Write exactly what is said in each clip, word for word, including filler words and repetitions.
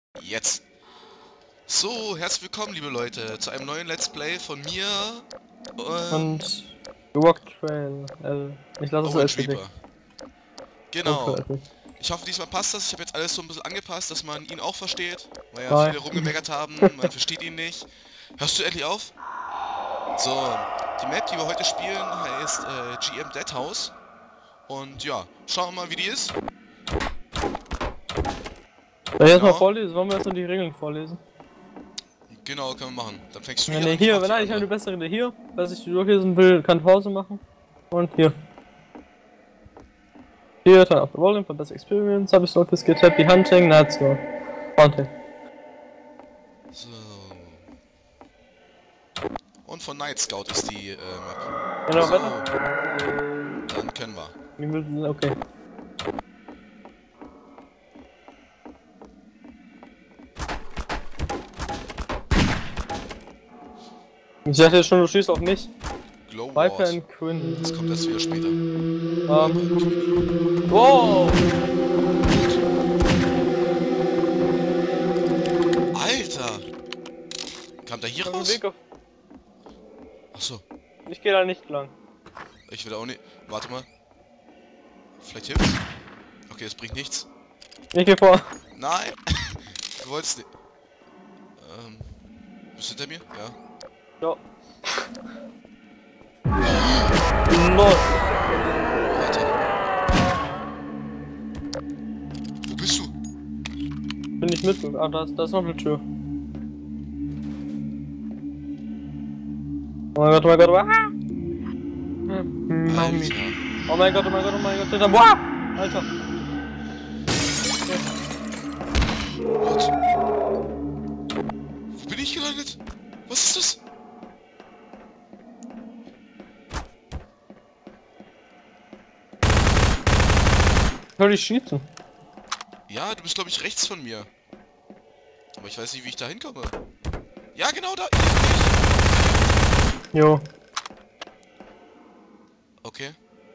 Jetzt. So, herzlich willkommen, liebe Leute, zu einem neuen Let's Play von mir ähm, und Rock Trail. Also, ich lasse es Orange als Reaper. Genau. Okay. Ich hoffe, diesmal passt das. Ich habe jetzt alles so ein bisschen angepasst, dass man ihn auch versteht. Weil ja Bye. viele rumgemeckert haben, man versteht ihn nicht. Hörst du endlich auf? So, die Map, die wir heute spielen, heißt äh, G M Dead House. Und ja, schauen wir mal, wie die ist. Soll ich erst mal Genau. vorlesen? Wollen wir erst mal die Regeln vorlesen? Genau, können wir machen. Dann fängst du Ja, hier ne, an, hier, mach die nein, ich habe eine andere. bessere Idee. Hier, was ich durchlesen will, kann Pause machen. Und hier. Hier, turn off the volume for best experience. Habe ich noch das get happy hunting, that's go. Hunting. So. Und von Night Scout ist die äh, Map. Genau, So, weiter. dann können wir. Okay. Ich dachte jetzt schon, du schießt auf mich. Glow Viper Ward. and Quinn. Das kommt erst wieder später. Ähm. Wow! Alter! Kam der hier Ich hab einen raus? Weg auf. Achso, Ich gehe da nicht lang. ich will auch nicht. Warte mal. Vielleicht hilft's? Okay, es bringt nichts. Ich geh vor. Nein! Du wolltest nicht. Ähm. Bist du hinter mir? Ja. Ja. Lol. Alter. Wo bist du? Bin ich mit. Ah, da ist, da ist noch eine Tür. Oh mein Gott, oh mein Gott, oh mein Gott. Hm, Alter. oh mein Gott, oh mein Gott, oh mein Gott, hinter. Boah! Alter. What? Wo bin ich gelandet? Was ist das? Hör dich schießen. Ja, du bist glaube ich rechts von mir. Aber ich weiß nicht, wie ich da hinkomme. Ja, genau da. Jo. Okay.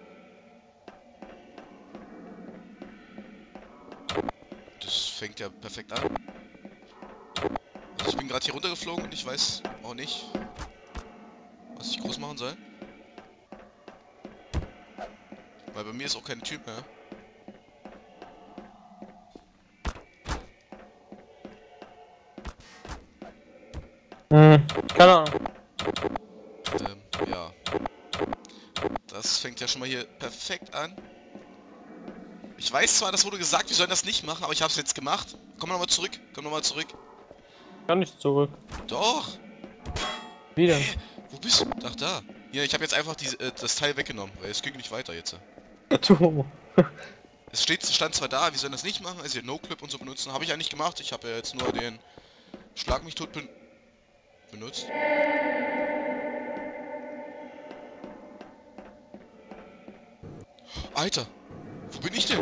Das fängt ja perfekt an. Also ich bin gerade hier runtergeflogen und ich weiß auch nicht, was ich groß machen soll. Weil bei mir ist auch kein Typ mehr. Hm, keine Ahnung. Ähm, ja. Das fängt ja schon mal hier perfekt an. Ich weiß zwar, das wurde gesagt, wir sollen das nicht machen, aber ich habe es jetzt gemacht. Komm nochmal zurück, komm nochmal zurück. Kann nicht zurück. Doch! Wie denn? Hä? Wo bist du? Ach da. Hier, ich habe jetzt einfach die, äh, das Teil weggenommen, weil es ging nicht weiter jetzt. Du. Es steht, stand zwar da, wir sollen das nicht machen, also hier No-Clip und so benutzen. Habe ich ja nicht gemacht, ich habe ja jetzt nur den Schlag mich tot ben benutzt. Alter! Wo bin ich denn?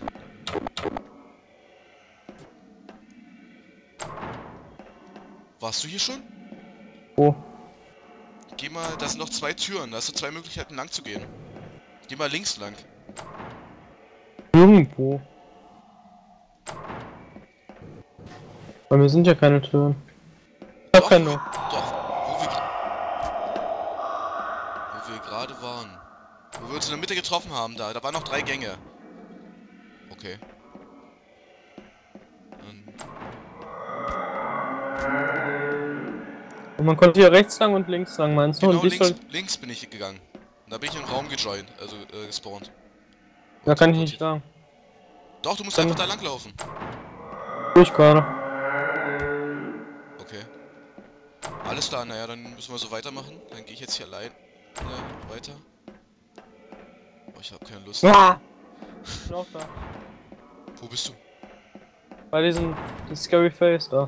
Warst du hier schon? Wo? Geh mal, da sind noch zwei Türen, da hast du zwei Möglichkeiten lang zu gehen. Geh mal links lang. Irgendwo. Bei mir sind ja keine Türen. Ich hab Doch, keine. Doch, wo wir, wo wir gerade waren. Wo wir uns in der Mitte getroffen haben, da, da waren noch drei Gänge. Okay. Dann, Und man konnte hier rechts lang und links lang, meinst du? genau, Und ich links, soll. links bin ich gegangen. Und da bin ich in den Raum gejoint, also äh, gespawnt. Da kann ich nicht sagen. Doch, du musst Dann- einfach da langlaufen. Ich gerade. Okay. Alles klar, naja, dann müssen wir so weitermachen. Dann gehe ich jetzt hier allein äh, weiter. Oh, ich habe keine Lust. Ah! Ich bin auch da. Wo bist du? Bei diesem das Scary Face da.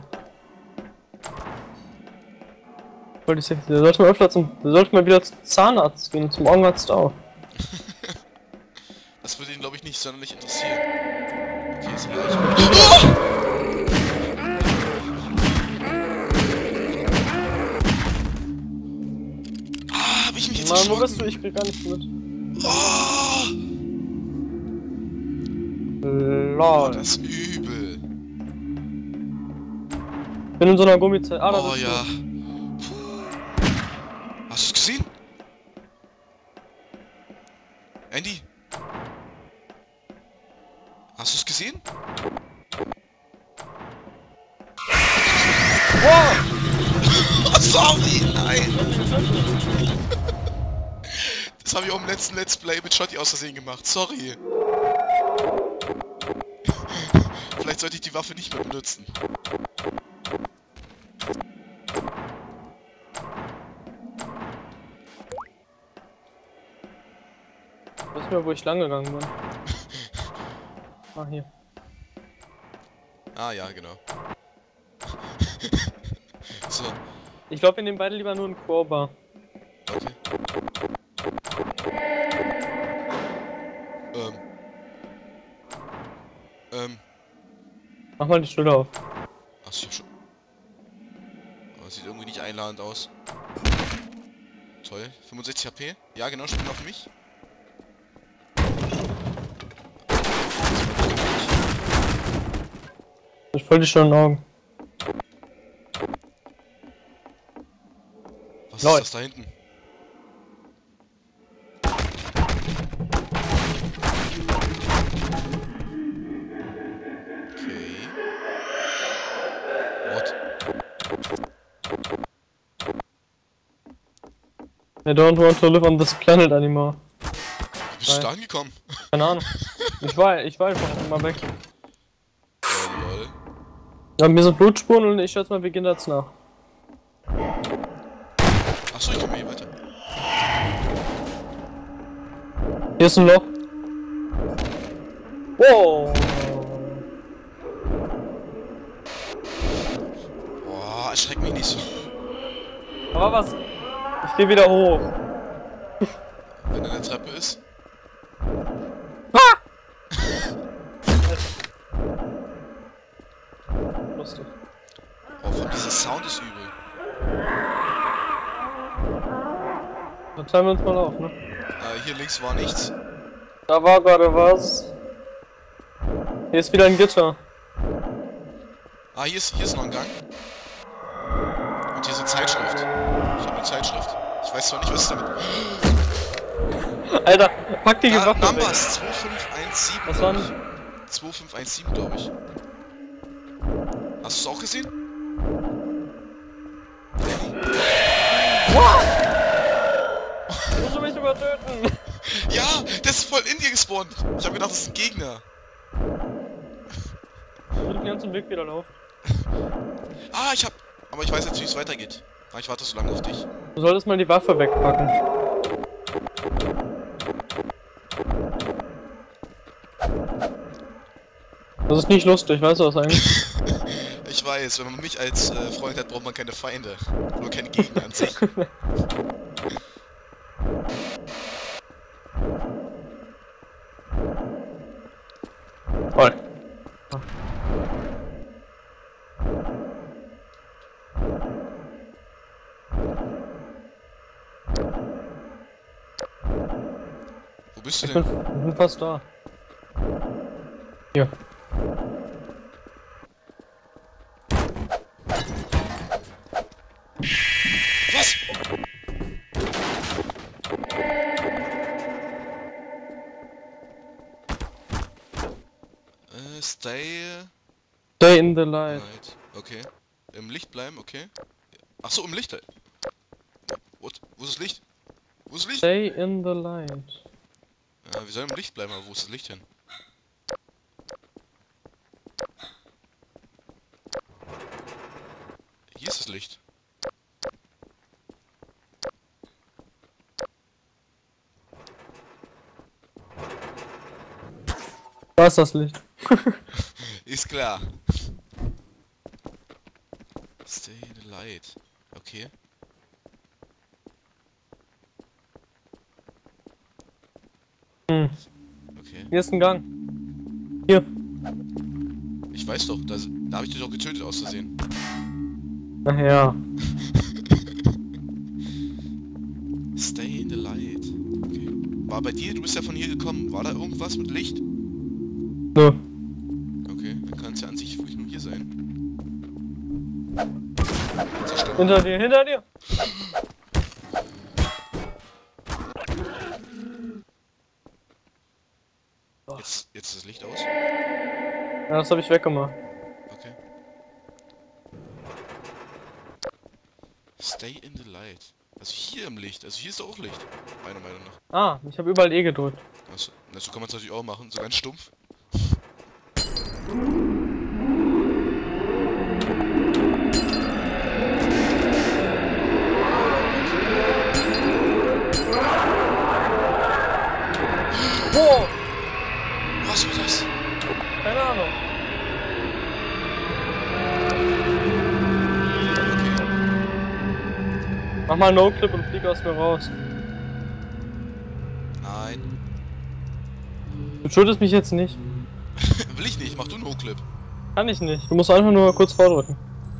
Wollte ich sagen, der sollte mal öfter zum. Der sollte mal wieder zum Zahnarzt gehen, zum Augenarzt auch. Das würde ihn, glaube ich, nicht sonderlich interessieren. Okay, ist gleich. Ah, hab ich mich jetzt Mann, wo erschrocken? bist du? Ich krieg gar nichts mit. Oh, Lol. das ist übel. Bin in so einer Gummizelle. Ah, da Oh bist ja. du. Hast du es gesehen? Andy? Hast du es gesehen? Wow! Oh, sorry, nein! Das habe ich auch im letzten Let's Play mit Shotty aus Versehen gemacht. Sorry. Vielleicht sollte ich die Waffe nicht mehr benutzen. Ich weiß nicht mehr, wo ich lang gegangen bin. Ah, hier. Ah ja, genau. So, Ich glaube, wir nehmen beide lieber nur einen Crowbar. okay. Ähm. Ähm. Mach mal die Schulter auf. Achso, schon. Aber sieht irgendwie nicht einladend aus. Toll. fünfundsechzig H P? Ja, genau, spielen auf mich. Ich voll die schönen Augen. Was Lol. ist das da hinten? Okay. What? I don't want to live on this planet anymore. Wie bist du da angekommen? Keine Ahnung. Ich war, ich war einfach immer weg. Lol, lol. Ja, mir sind Blutspuren und ich schätze mal, wir gehen jetzt nach. Achso, ich komme hier weiter. Hier ist ein Loch. Wow. Boah, erschreck mich nicht so. Aber was? Ich gehe wieder hoch. Wenn da eine Treppe ist. Ah! Lustig. Oh, von dieser Sound ist übel. Dann teilen wir uns mal auf, ne? Äh, hier links war nichts. Da war gerade was. Hier ist wieder ein Gitter. Ah, hier ist, hier ist noch ein Gang. Und hier ist eine Zeitschrift. Ich habe eine Zeitschrift. Ich weiß zwar nicht, was damit... Alter, pack die Ah, Waffe weg. Numbers zwei fünf eins sieben. Was war denn? zwei fünf eins sieben, glaube ich. Hast du es auch gesehen? Musst du mich übertöten? Ja, der ist voll in dir gespawnt. Ich habe gedacht, das ist ein Gegner. Ich will den ganzen Weg wieder laufen. Ah, ich hab... Aber ich weiß jetzt, wie es weitergeht. Ah, ich warte so lange auf dich. Du solltest mal die Waffe wegpacken. Das ist nicht lustig, weißt du was eigentlich? Ich weiß, wenn man mich als äh, Freund hat, braucht man keine Feinde. Nur keine Gegner an sich. Voll. Wo bist du Ich denn? bin, ich bin fast da. Hier. Was? Äh, stay... Stay in the light. Right. Okay. Im Licht bleiben, okay. Ach so, im Licht. What? Wo ist das Licht? Wo ist das Licht? Stay in the light. Ja, wir sollen im Licht bleiben, aber wo ist das Licht hin? Hier ist das Licht. Da ist das Licht. Ist klar. Stay in the light. Okay. Hm. Okay. Hier ist ein Gang. Hier. Ich weiß doch, da, da habe ich dich doch getötet aus Versehen. Ach ja. Stay in the light. Okay. War bei dir, du bist ja von hier gekommen. War da irgendwas mit Licht? Nö. Okay, dann kann es ja an sich wirklich nur hier sein. Zerstören. Hinter dir, hinter dir! Jetzt, jetzt ist das Licht aus. Ja, das habe ich weggemacht. Okay. Stay in the light. Also hier im Licht. Also hier ist auch Licht. Meiner Meinung nach. Ah, ich habe überall E gedrückt. Also, so kann man es natürlich auch machen. So ganz stumpf. Wow! Was war das? Keine Ahnung. Okay. Mach mal No-Clip und flieg aus mir raus. Nein. Du schuldest mich jetzt nicht. Will ich nicht. Mach du einen No-Clip. Kann ich nicht. Du musst einfach nur kurz vordrücken.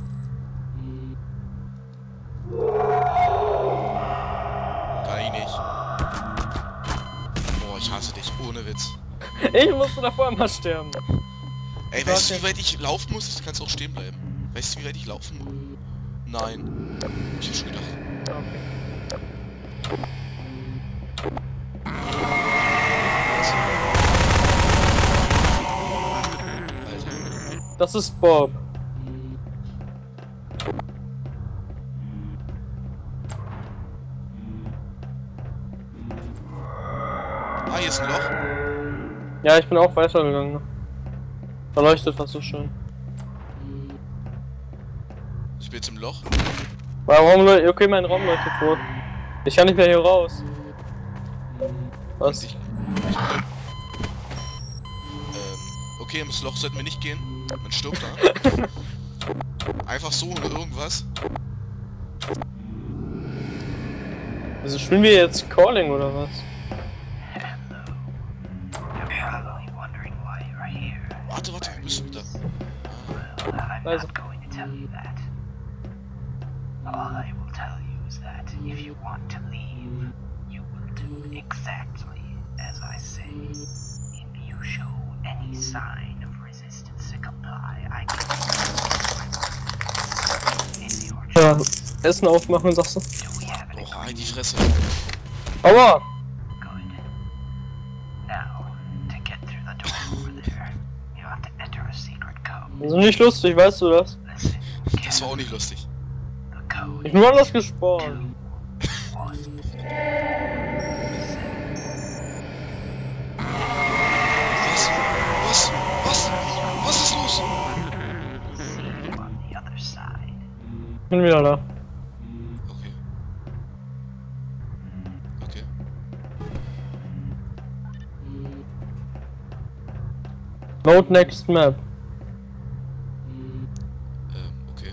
Kann ich nicht. Boah, ich hasse dich. Ohne Witz. Ich musste davor immer sterben. Ey, weißt du, wie weit ich laufen muss? Du kannst auch stehen bleiben. Weißt du, wie weit ich laufen muss? Nein. Ich hab schon gedacht. Okay. Alter. Das ist Bob. Ah, hier ist ein Loch. Ja, ich bin auch weitergegangen. Da leuchtet was so schön. Ich bin jetzt im Loch. Warum leuchtet? Okay, mein Raum leuchtet rot. Ich kann nicht mehr hier raus. Was? Ich, ich, ähm, okay, ins Loch sollten wir nicht gehen. Man stirbt da. Einfach so oder irgendwas. Also spielen wir jetzt Calling oder was? Warte, warte, wir müssen da. Also. All I will tell you is that if you want to leave, you will do exactly as I say. If you show any sign of resistance to comply, I can. It's your Ja, choice. Essen aufmachen, sagst du? Do we have any? Oh, halt die Fresse. Aua! Good. Now, to get through the door over there, you have to enter a secret code. Das ist nicht lustig, weißt du das? Listen, Das war auch nicht lustig. the code Ich bin anders gespawnt. was. Was? Was? Was? Was ist los? See you on the other side. Ich bin wieder da. Okay. Okay. Load next map. Ähm, okay.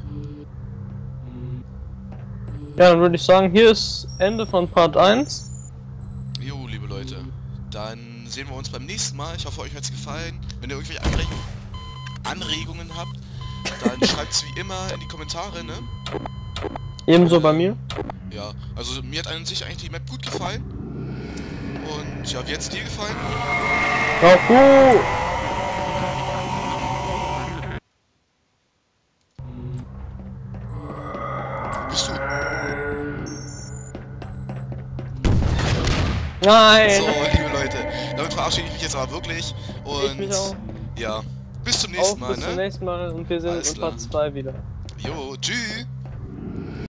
Ja, dann würde ich sagen, hier ist Ende von Part eins. Jo, liebe Leute. Dann sehen wir uns beim nächsten Mal. Ich hoffe, euch hat es gefallen. Wenn ihr irgendwelche Anregungen, Anregungen habt, dann schreibt es wie immer in die Kommentare, ne? Ebenso bei mir. Ja, also mir hat an sich eigentlich die Map gut gefallen. Und ja, wie hat's dir gefallen? Ja, gut. Wo bist du? Nein! So, liebe Leute, damit verabschiede ich mich jetzt aber wirklich. Und Ich mich auch. ja, bis zum Auf, nächsten Mal, bis zum ne? nächsten Mal und wir sehen Alles uns in Part klar. zwei wieder. Jo, tschüss.